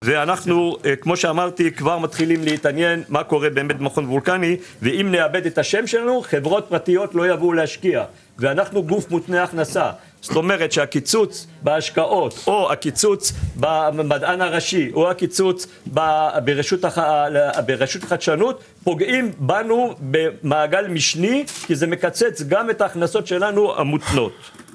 ואנחנו, כמו שאמרתי, כבר מתחילים להתעניין מה קורה באמת במכון וולקני, ואם נאבד את השם שלנו, חברות פרטיות לא יבואו להשקיע, ואנחנו גוף מותנה הכנסה. זאת אומרת שהקיצוץ בהשקעות, או הקיצוץ במדען הראשי, או הקיצוץ ברשות החדשנות, פוגעים בנו במעגל משני, כי זה מקצץ גם את ההכנסות שלנו המותנות.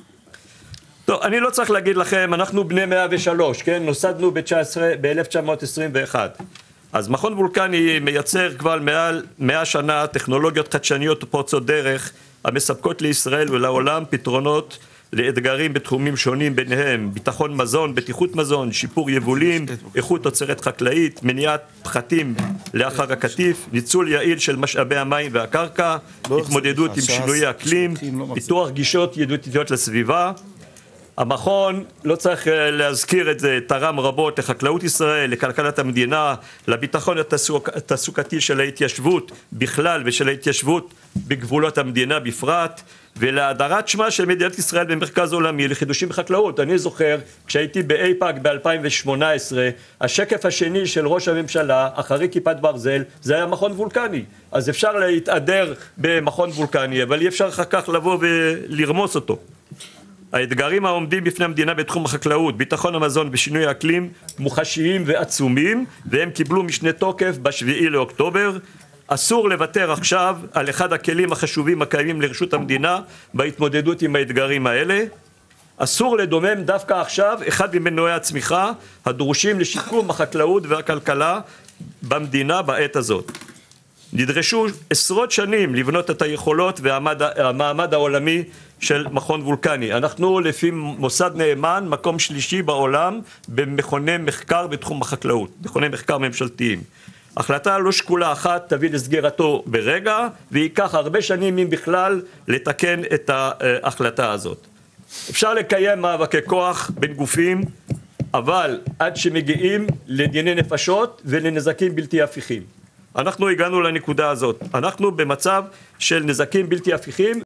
טוב, אני לא צריך להגיד לכם, אנחנו בני 103, כן? נוסדנו ב-1921. אז מכון וולקני מייצר כבר מעל 100 שנה טכנולוגיות חדשניות ופורצות דרך, המספקות לישראל ולעולם פתרונות לאתגרים בתחומים שונים, ביניהם ביטחון מזון, בטיחות מזון, שיפור יבולים, איכות תוצרת חקלאית, מניעת פחתים לאחר הקטיף, ניצול יעיל של משאבי המים והקרקע, התמודדות עם שינויי אקלים, פיתוח גישות ידידותיות לסביבה. המכון, לא צריך להזכיר את זה, תרם רבות לחקלאות ישראל, לכלכלת המדינה, לביטחון התעסוקתי של ההתיישבות בכלל ושל ההתיישבות בגבולות המדינה בפרט, ולהאדרת שמה של מדינת ישראל במרכז עולמי לחידושים בחקלאות. אני זוכר, כשהייתי באיפא"ק ב-2018, השקף השני של ראש הממשלה, אחרי כיפת ברזל, זה היה מכון וולקני. אז אפשר להתהדר במכון וולקני, אבל אי אפשר אחר כך לבוא ולרמוס אותו. האתגרים העומדים בפני המדינה בתחום החקלאות, ביטחון המזון ושינוי האקלים מוחשיים ועצומים, והם קיבלו משנה תוקף ב7 לאוקטובר. אסור לוותר עכשיו על אחד הכלים החשובים הקיימים לרשות המדינה בהתמודדות עם האתגרים האלה. אסור לדומם דווקא עכשיו אחד ממנועי הצמיחה הדרושים לשיקום החקלאות והכלכלה במדינה בעת הזאת. נדרשו עשרות שנים לבנות את היכולות והמעמד העולמי של מכון וולקני. אנחנו לפי מוסד נאמן מקום שלישי בעולם במכוני מחקר בתחום החקלאות, מכוני מחקר ממשלתיים. החלטה לא שקולה אחת תביא לסגירתו ברגע, וייקח הרבה שנים אם בכלל לתקן את ההחלטה הזאת. אפשר לקיים מאבקי כוח בין גופים, אבל עד שמגיעים לדיני נפשות ולנזקים בלתי הפיכים. אנחנו הגענו לנקודה הזאת, אנחנו במצב של נזקים בלתי הפיכים,